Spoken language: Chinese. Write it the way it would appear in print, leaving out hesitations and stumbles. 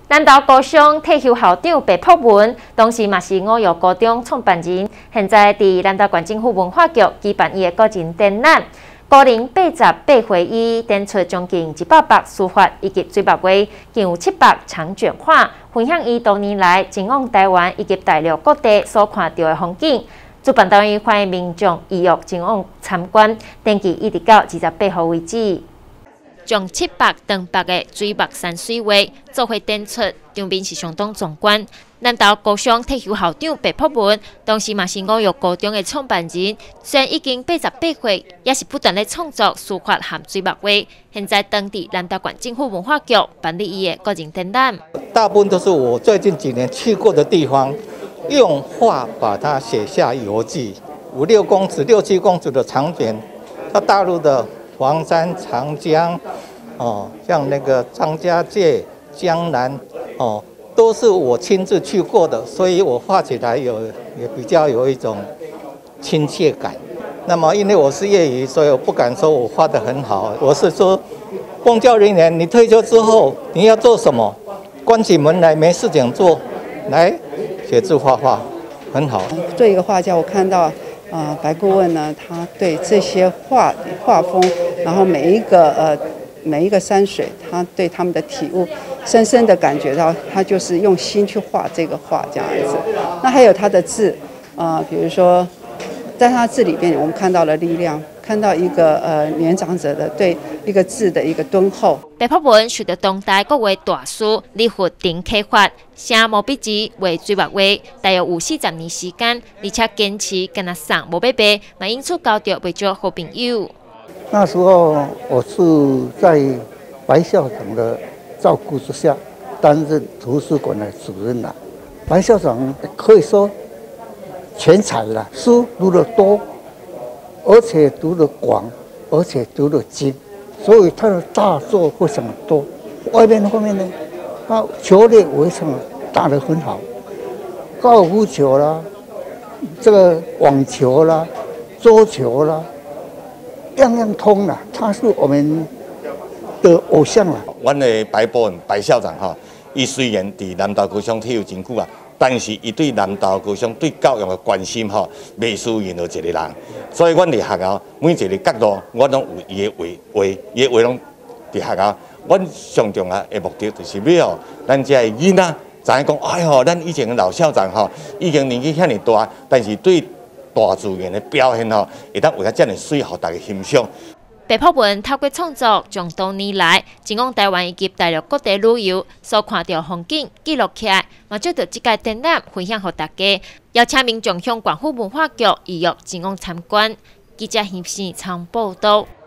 南投高雄退休校长白朴文，当时嘛是五育高中创办人，现在伫南投县政府文化局举办伊的个人展览。高龄88岁伊展出将近100幅书法以及水墨画，更有700长卷画，分享伊多年来前往台湾以及大陆各地所看到的风景。主办单位欢迎民众意欲前往参观，展期一直到28号为止。将700长白的水墨山水画做伙展出，场面是相当壮观。南投高雄退休校长白朴文，当时嘛是五育高中的创办人，虽然已经88岁，也是不断的创作书法和水墨画。现在当地南投县政府文化局办理伊的个人展览。 大部分都是我最近几年去过的地方，用画把它写下游记。5、6公尺、6、7公尺的长卷，到大陆的黄山、长江，像那个张家界、江南，都是我亲自去过的，所以我画起来也比较有一种亲切感。那么因为我是业余，所以我不敢说我画得很好。我是说，公教人员，你退休之后你要做什么？关起门来没事情做，来写字画画，很好。 做一个画家，我看到白顾问呢，他对这些画风，然后每一个山水，他对他们的体悟，深深的感觉到他就是用心去画这个画这样子。那还有他的字，比如说在他字里边，我们看到了力量，看到一个年长者的对一个字的一个敦厚。 白朴文受到当代各位大师李福鼎启发，写毛笔字画水墨画，大约有40年时间，而且坚持跟他上无买白，嘛因此交到不少好朋友。 那时候我是在白校长的照顾之下担任图书馆的主任了。白校长可以说全才了，书读得多，而且读得广，而且读得精，所以他的大作非常多。外面后面呢，他球类围场打得很好，高尔夫球啦，这个网球啦，桌球啦。样样通啦，他是我们的偶像啦。 阮的白朴文白校长伊虽然伫南投高雄退休真久啊，但是伊对南投高雄对教育的关心未输任何一个人。所以阮伫学校每一个角度，我拢有伊的画，伊的画拢伫学校。阮上重要的目的就是要咱这个囡仔知影讲，哎哟，咱以前的老校长已经年纪遐尼大，但是对大自然的表现会当为较遮尔水，互大家欣赏。 白朴文透过创作，将多年来前往台湾以及大陆各地旅游所看到风景记录起来，嘛借着这届展览分享给大家，邀请民众向县府文化局预约前往参观。记者现时采访报道。